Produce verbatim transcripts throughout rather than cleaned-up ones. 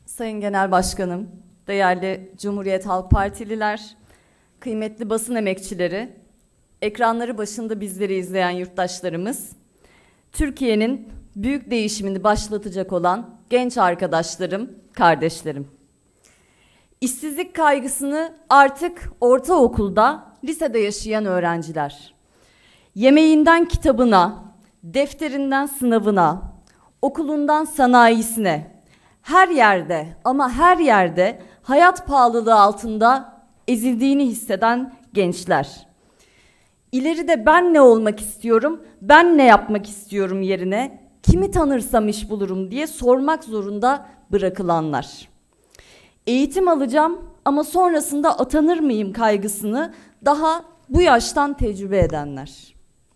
Sayın Genel Başkanım, değerli Cumhuriyet Halk Partililer, kıymetli basın emekçileri, ekranları başında bizleri izleyen yurttaşlarımız, Türkiye'nin büyük değişimini başlatacak olan genç arkadaşlarım, kardeşlerim. İşsizlik kaygısını artık ortaokulda, lisede yaşayan öğrenciler, yemeğinden kitabına, defterinden sınavına, okulundan sanayisine, her yerde ama her yerde hayat pahalılığı altında ezildiğini hisseden gençler. İleride ben ne olmak istiyorum, ben ne yapmak istiyorum yerine kimi tanırsam iş bulurum diye sormak zorunda bırakılanlar. Eğitim alacağım ama sonrasında atanır mıyım kaygısını daha bu yaştan tecrübe edenler.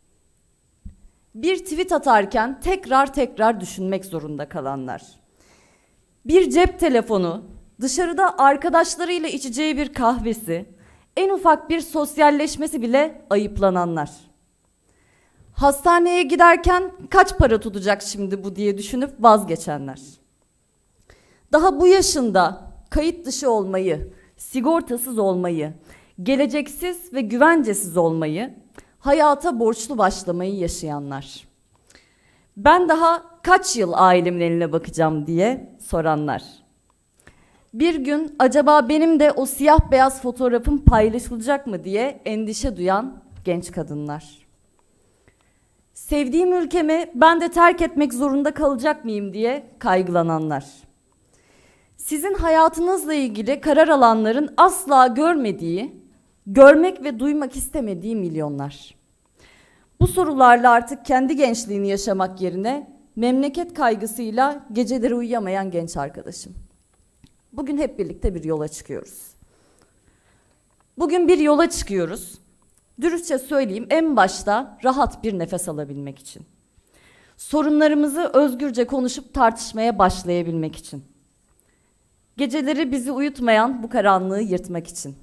Bir tweet atarken tekrar tekrar düşünmek zorunda kalanlar. Bir cep telefonu, dışarıda arkadaşlarıyla içeceği bir kahvesi, en ufak bir sosyalleşmesi bile ayıplananlar. Hastaneye giderken kaç para tutacak şimdi bu diye düşünüp vazgeçenler. Daha bu yaşında kayıt dışı olmayı, sigortasız olmayı, geleceksiz ve güvencesiz olmayı, hayata borçlu başlamayı yaşayanlar. Ben daha kaç yıl ailemin eline bakacağım diye soranlar. Bir gün acaba benim de o siyah beyaz fotoğrafım paylaşılacak mı diye endişe duyan genç kadınlar. Sevdiğim ülkemi ben de terk etmek zorunda kalacak mıyım diye kaygılananlar. Sizin hayatınızla ilgili karar alanların asla görmediği, görmek ve duymak istemediği milyonlar. Bu sorularla artık kendi gençliğini yaşamak yerine memleket kaygısıyla geceleri uyuyamayan genç arkadaşım. Bugün hep birlikte bir yola çıkıyoruz. Bugün bir yola çıkıyoruz. Dürüstçe söyleyeyim, en başta rahat bir nefes alabilmek için. Sorunlarımızı özgürce konuşup tartışmaya başlayabilmek için. Geceleri bizi uyutmayan bu karanlığı yırtmak için.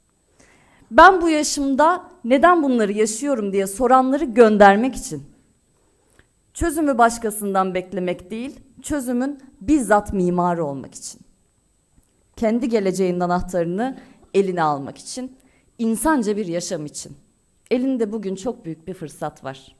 Ben bu yaşımda neden bunları yaşıyorum diye soranları göndermek için. Çözümü başkasından beklemek değil, çözümün bizzat mimarı olmak için. Kendi geleceğinin anahtarını eline almak için, insanca bir yaşam için. Elinde bugün çok büyük bir fırsat var.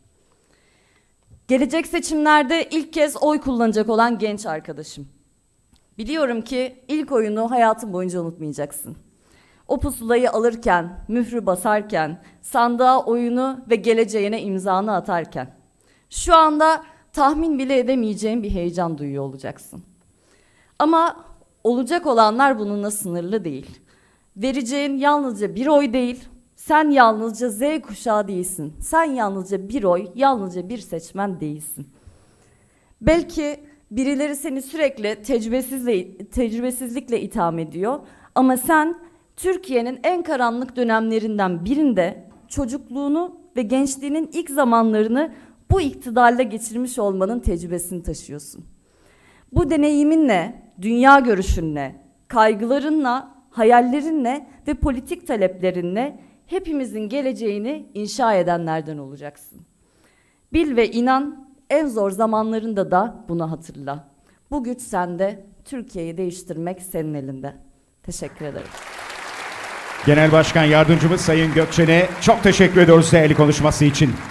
Gelecek seçimlerde ilk kez oy kullanacak olan genç arkadaşım. Biliyorum ki ilk oyunu hayatın boyunca unutmayacaksın. O pusulayı alırken, mührü basarken, sandığa oyunu ve geleceğine imzanı atarken. Şu anda tahmin bile edemeyeceğin bir heyecan duyuyor olacaksın. Ama olacak olanlar bununla sınırlı değil. Vereceğin yalnızca bir oy değil, sen yalnızca Z kuşağı değilsin. Sen yalnızca bir oy, yalnızca bir seçmen değilsin. Belki birileri seni sürekli tecrübesizle, tecrübesizlikle itham ediyor ama sen Türkiye'nin en karanlık dönemlerinden birinde çocukluğunu ve gençliğinin ilk zamanlarını bu iktidarla geçirmiş olmanın tecrübesini taşıyorsun. Bu deneyiminle, dünya görüşünle, kaygılarınla, hayallerinle ve politik taleplerinle hepimizin geleceğini inşa edenlerden olacaksın. Bil ve inan, en zor zamanlarında da bunu hatırla. Bu güç sende, Türkiye'yi değiştirmek senin elinde. Teşekkür ederim. Genel Başkan Yardımcımız Sayın Gökçen'e çok teşekkür ediyoruz değerli konuşması için.